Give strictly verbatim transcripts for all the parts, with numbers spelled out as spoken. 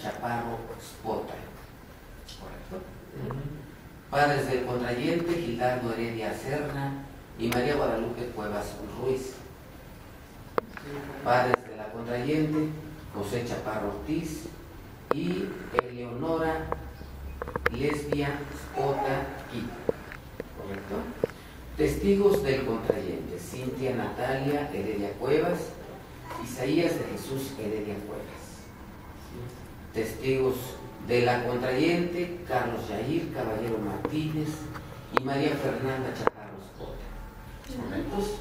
Chaparro Spota, ¿correcto? Padres del contrayente, Gildardo Heredia Serna y María Guadalupe Cuevas Ruiz. Padres de la contrayente, José Chaparro Ortiz y Eleonora Lesbia Spota Quita, ¿correcto? Testigos del contrayente, Cintia Natalia Heredia Cuevas, Isaías de Jesús Heredia Cuevas. Testigos de la contrayente, Carlos Yair Caballero Martínez y María Fernanda Chaparro Spota. ¿Correctos?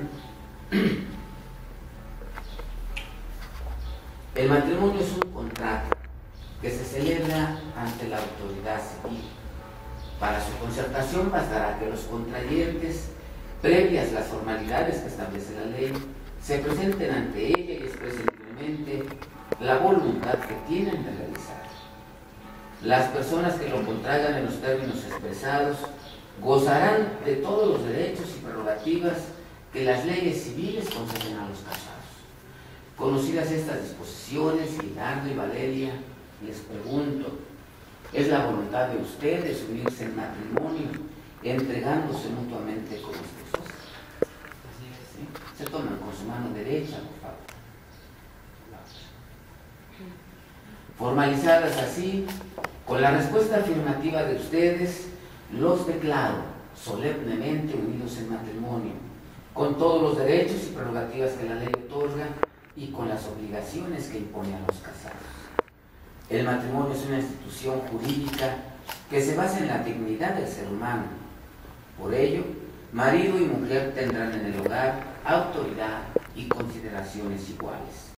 El matrimonio es un contrato que se celebra ante la autoridad civil. Para su concertación bastará que los contrayentes, previas las formalidades que establece la ley, se presenten ante ella y expresen libremente la voluntad que tienen de realizar. Las personas que lo contraigan en los términos expresados gozarán de todos los derechos y prerrogativas que las leyes civiles conceden a los casados. Conocidas estas disposiciones, Gildardo y Valeria, les pregunto, ¿es la voluntad de ustedes unirse en matrimonio, entregándose mutuamente como esposos? ¿Sí? Se toman con su mano derecha, por favor. Formalizadas así, con la respuesta afirmativa de ustedes, los declaro solemnemente unidos en matrimonio, con todos los derechos y prerrogativas que la ley otorga y con las obligaciones que impone a los casados. El matrimonio es una institución jurídica que se basa en la dignidad del ser humano. Por ello, marido y mujer tendrán en el hogar autoridad y consideraciones iguales.